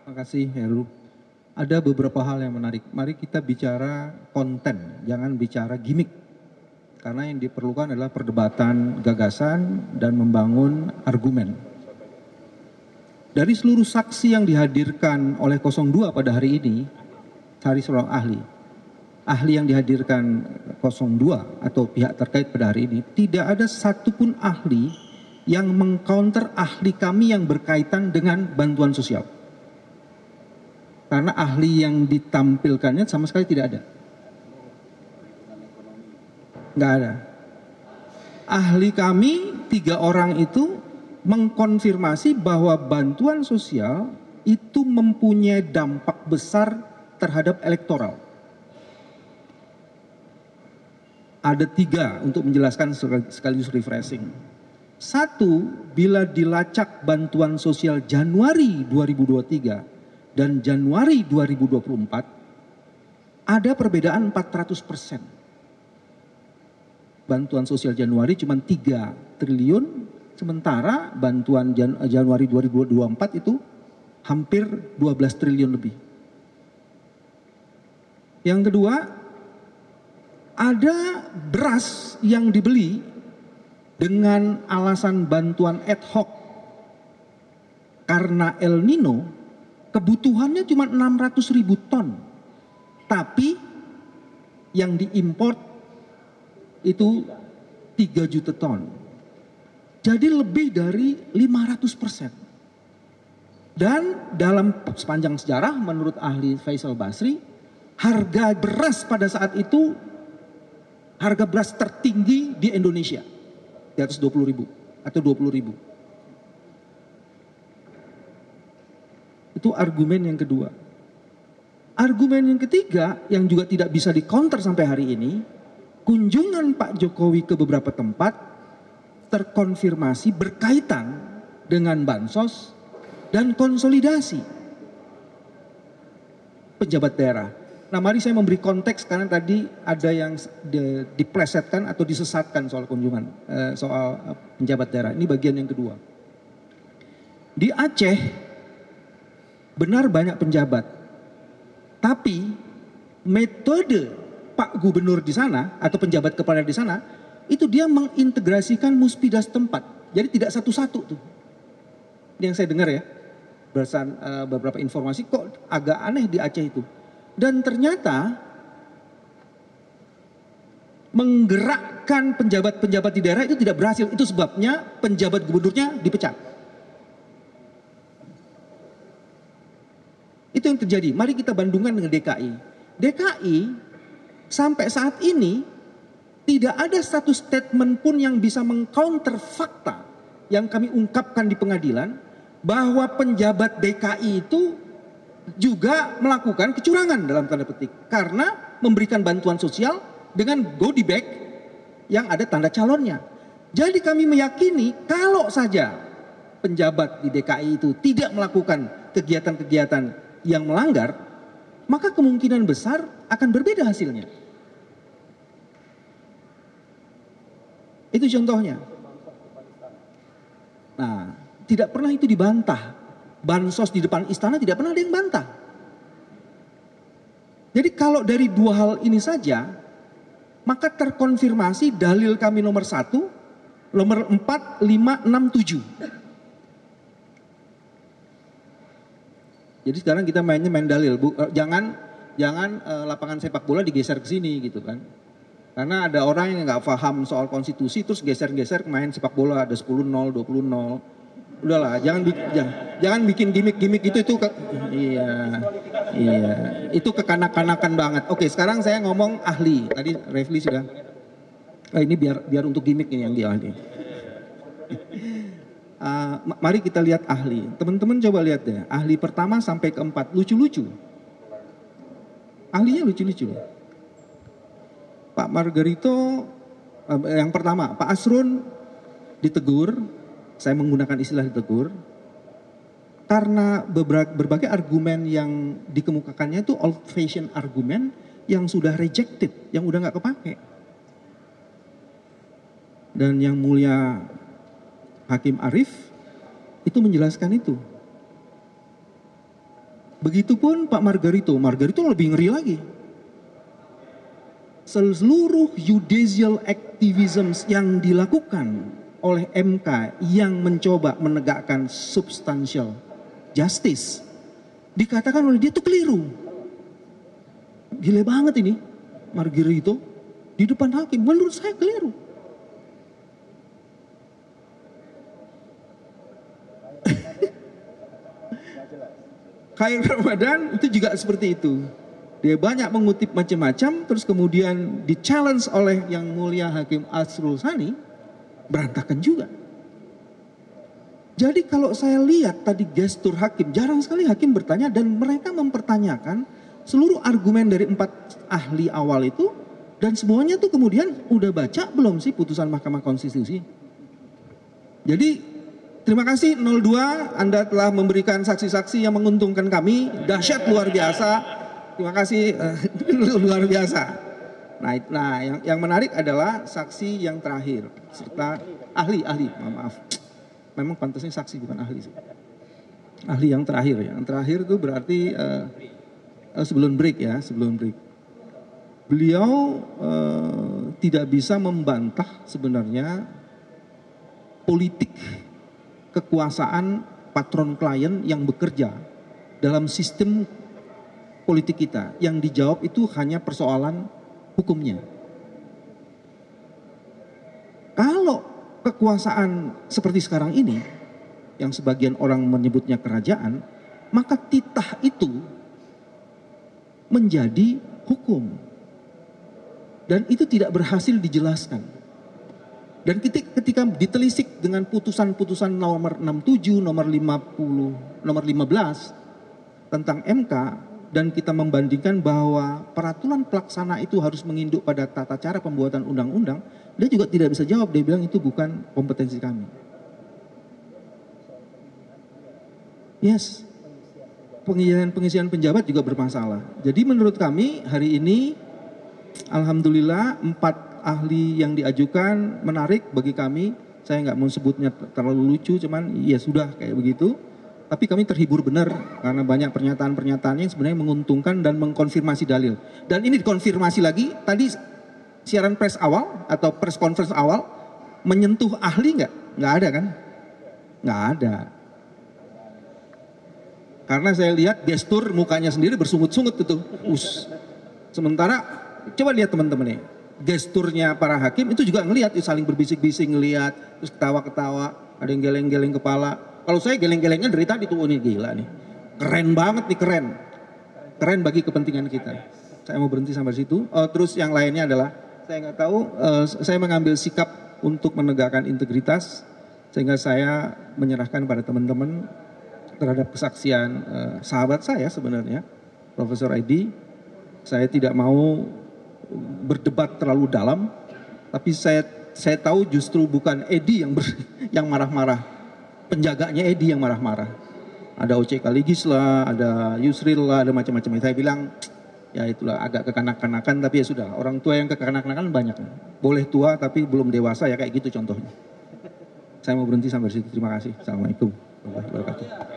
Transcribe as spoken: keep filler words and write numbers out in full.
Terima kasih Heru. Ada beberapa hal yang menarik. Mari kita bicara konten, jangan bicara gimmick. Karena yang diperlukan adalah perdebatan gagasan dan membangun argumen. Dari seluruh saksi yang dihadirkan oleh nol dua pada hari ini, cari seorang ahli. Ahli yang dihadirkan nol dua atau pihak terkait pada hari ini, tidak ada satupun ahli yang mengcounter ahli kami yang berkaitan dengan bantuan sosial. Karena ahli yang ditampilkannya sama sekali tidak ada. Nggak ada. Ahli kami, tiga orang itu mengkonfirmasi bahwa bantuan sosial itu mempunyai dampak besar terhadap elektoral. Ada tiga untuk menjelaskan sekaligus refreshing. Satu, bila dilacak bantuan sosial Januari dua ribu dua puluh tiga dan Januari dua ribu dua puluh empat, ada perbedaan empat ratus persen. Bantuan sosial Januari cuma tiga triliun, sementara bantuan Jan Januari dua ribu dua puluh empat itu hampir dua belas triliun lebih. Yang kedua, ada beras yang dibeli dengan alasan bantuan ad hoc karena El Nino, kebutuhannya cuma enam ratus ribu ton, tapi yang diimpor itu tiga juta ton. Jadi lebih dari lima ratus persen. Dan dalam sepanjang sejarah menurut ahli Faisal Basri, harga beras pada saat itu harga beras tertinggi di Indonesia, di atas dua puluh ribu atau dua puluh ribu. Itu argumen yang kedua. Argumen yang ketiga yang juga tidak bisa di-counter sampai hari ini, kunjungan Pak Jokowi ke beberapa tempat terkonfirmasi berkaitan dengan bansos dan konsolidasi pejabat daerah. Nah, mari saya memberi konteks karena tadi ada yang diplesetkan atau disesatkan soal kunjungan, soal penjabat daerah. Ini bagian yang kedua. Di Aceh benar banyak penjabat, tapi metode Pak Gubernur di sana atau penjabat kepala di sana itu dia mengintegrasikan muspida setempat. Jadi tidak satu-satu tuh. Ini yang saya dengar ya. Berdasarkan uh, beberapa informasi kok agak aneh di Aceh itu. Dan ternyata menggerakkan penjabat-penjabat di daerah itu tidak berhasil. Itu sebabnya penjabat gubernurnya dipecat. Itu yang terjadi. Mari kita bandingkan dengan D K I. D K I sampai saat ini tidak ada satu statement pun yang bisa mengcounter fakta yang kami ungkapkan di pengadilan bahwa penjabat D K I itu juga melakukan kecurangan dalam tanda petik karena memberikan bantuan sosial dengan goodie bag yang ada tanda calonnya. Jadi kami meyakini kalau saja penjabat di D K I itu tidak melakukan kegiatan-kegiatan yang melanggar, maka kemungkinan besar akan berbeda hasilnya. Itu contohnya. Nah, tidak pernah itu dibantah. Bansos di depan istana tidak pernah ada yang bantah. Jadi kalau dari dua hal ini saja, maka terkonfirmasi dalil kami nomor satu, nomor empat, lima, enam, tujuh. Jadi sekarang kita mainnya main dalil, Bu. Jangan jangan uh, lapangan sepak bola digeser ke sini gitu kan. Karena ada orang yang nggak paham soal konstitusi terus geser-geser main sepak bola ada sepuluh nol, dua puluh nol. Udahlah, jangan jangan, jangan bikin gimmick-gimmick itu itu ke, iya. Iya, itu kekanak-kanakan banget. Oke, sekarang saya ngomong ahli. Tadi Refli sudah. Oh, ini biar biar untuk gimmick ini yang dia ahli. Uh, mari kita lihat ahli. Teman-teman coba lihat deh. Ahli pertama sampai keempat lucu-lucu. Ahlinya lucu-lucu. Pak Margarito uh, yang pertama, Pak Asrun ditegur. Saya menggunakan istilah ditegur karena berbagai argumen yang dikemukakannya itu old fashion argumen yang sudah rejected, yang udah nggak kepake. Dan yang mulia Hakim Arief itu menjelaskan itu. Begitupun Pak Margarito, Margarito lebih ngeri lagi. Seluruh judicial activism yang dilakukan oleh M K yang mencoba menegakkan substantial justice, dikatakan oleh dia itu keliru. Gila banget ini Margarito di depan hakim, menurut saya keliru. Khair Ramadan itu juga seperti itu. Dia banyak mengutip macam-macam, terus kemudian di challenge oleh yang mulia Hakim Asrul Sani, berantakan juga. Jadi kalau saya lihat tadi gestur hakim, jarang sekali hakim bertanya dan mereka mempertanyakan seluruh argumen dari empat ahli awal itu, dan semuanya tuh kemudian udah baca belum sih putusan Mahkamah Konstitusi. Jadi terima kasih nol dua, Anda telah memberikan saksi-saksi yang menguntungkan kami, dahsyat luar biasa. Terima kasih, uh, luar biasa. Nah, nah yang, yang menarik adalah saksi yang terakhir, serta ahli-ahli, maaf, memang pantasnya saksi bukan ahli sih. Ahli yang terakhir, yang terakhir itu berarti uh, uh, sebelum break ya, sebelum break. Beliau uh, tidak bisa membantah sebenarnya politik kekuasaan patron klien yang bekerja dalam sistem politik kita. Yang dijawab itu hanya persoalan hukumnya. Kalau kekuasaan seperti sekarang ini, yang sebagian orang menyebutnya kerajaan, maka titah itu menjadi hukum. Dan itu tidak berhasil dijelaskan. Dan ketika ditelisik dengan putusan-putusan nomor enam puluh tujuh, nomor lima puluh, nomor lima belas tentang M K, dan kita membandingkan bahwa peraturan pelaksana itu harus menginduk pada tata cara pembuatan undang-undang, dia juga tidak bisa jawab, dia bilang itu bukan kompetensi kami. Yes, pengisian, pengisian penjabat juga bermasalah. Jadi menurut kami hari ini, alhamdulillah empat ahli yang diajukan menarik bagi kami. Saya nggak mau sebutnya terlalu lucu, cuman ya sudah kayak begitu. Tapi kami terhibur benar karena banyak pernyataan-pernyataan yang sebenarnya menguntungkan dan mengkonfirmasi dalil. Dan ini dikonfirmasi lagi, tadi siaran pers awal atau press conference awal menyentuh ahli nggak? Nggak ada kan? Nggak ada. Karena saya lihat gestur mukanya sendiri bersungut-sungut itu. Us. Sementara coba lihat teman-teman nih, gesturnya para hakim itu juga ngelihat, saling berbisik-bisik ngelihat, terus ketawa-ketawa, ada yang geleng-geleng kepala. Kalau saya geleng-gelengnya dari tadi tuh, oh ini gila nih. Keren banget nih, keren. Keren bagi kepentingan kita. Saya mau berhenti sampai situ. Oh, terus yang lainnya adalah, saya nggak tahu, uh, saya mengambil sikap untuk menegakkan integritas, sehingga saya menyerahkan pada teman-teman terhadap kesaksian uh, sahabat saya sebenarnya, Profesor Edi. Saya tidak mau berdebat terlalu dalam, tapi saya saya tahu justru bukan Edi yang ber, yang marah-marah. Penjaganya Edi yang marah-marah. Ada O C Kaligis lah, ada Yusril lah, ada macam-macam. Saya bilang, ya itulah agak kekanak-kanakan, tapi ya sudah. Orang tua yang kekanak-kanakan banyak. Boleh tua tapi belum dewasa ya kayak gitu contohnya. Saya mau berhenti sampai situ. Terima kasih. Assalamualaikum warahmatullahi wabarakatuh.